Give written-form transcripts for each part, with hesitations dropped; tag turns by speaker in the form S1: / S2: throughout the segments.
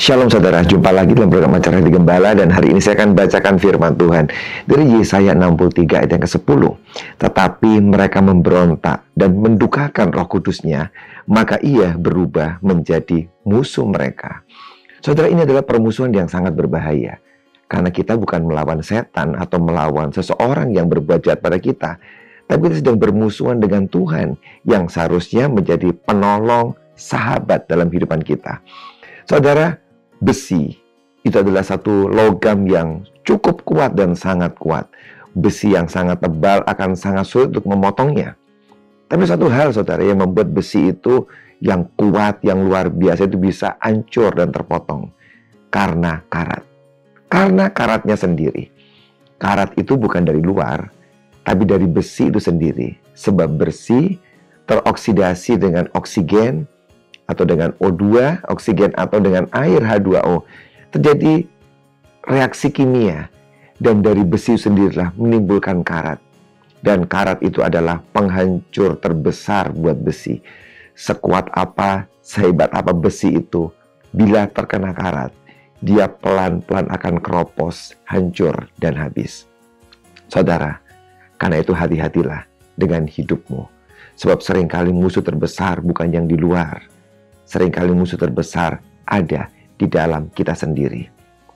S1: Shalom saudara, jumpa lagi dalam program Acara Hati Gembala, dan hari ini saya akan bacakan firman Tuhan dari Yesaya 63 ayat yang ke-10. Tetapi mereka memberontak dan mendukakan Roh Kudusnya, maka ia berubah menjadi musuh mereka. Saudara, ini adalah permusuhan yang sangat berbahaya, karena kita bukan melawan setan atau melawan seseorang yang berbuat jahat pada kita, tapi kita sedang bermusuhan dengan Tuhan yang seharusnya menjadi penolong, sahabat dalam kehidupan kita. Saudara, besi itu adalah satu logam yang cukup kuat dan sangat kuat. Besi yang sangat tebal akan sangat sulit untuk memotongnya. Tapi satu hal saudara yang membuat besi itu yang kuat, yang luar biasa itu bisa hancur dan terpotong. Karena karat. Karena karatnya sendiri. Karat itu bukan dari luar, tapi dari besi itu sendiri. Sebab besi teroksidasi dengan oksigen, atau dengan O2, oksigen, atau dengan air H2O. Terjadi reaksi kimia, dan dari besi sendirilah menimbulkan karat. Dan karat itu adalah penghancur terbesar buat besi. Sekuat apa, sehebat apa besi itu, bila terkena karat, dia pelan-pelan akan keropos, hancur, dan habis. Saudara, karena itu hati-hatilah dengan hidupmu. Sebab seringkali musuh terbesar bukan yang di luar. Seringkali musuh terbesar ada di dalam kita sendiri.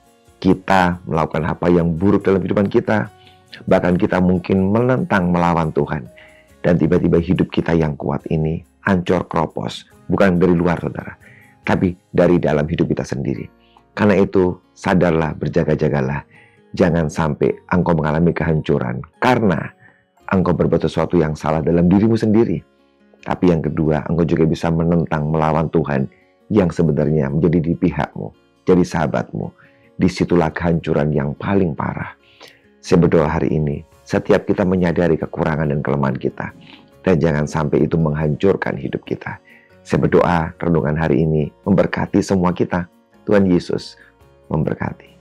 S1: Kita melakukan apa yang buruk dalam kehidupan kita. Bahkan kita mungkin menentang melawan Tuhan. Dan tiba-tiba hidup kita yang kuat ini hancur keropos. Bukan dari luar saudara, tapi dari dalam hidup kita sendiri. Karena itu sadarlah, berjaga-jagalah. Jangan sampai engkau mengalami kehancuran karena engkau berbuat sesuatu yang salah dalam dirimu sendiri. Tapi yang kedua, engkau juga bisa menentang melawan Tuhan yang sebenarnya menjadi di pihakmu, jadi sahabatmu. Disitulah kehancuran yang paling parah. Saya berdoa hari ini, setiap kita menyadari kekurangan dan kelemahan kita, dan jangan sampai itu menghancurkan hidup kita. Saya berdoa renungan hari ini memberkati semua kita. Tuhan Yesus memberkati.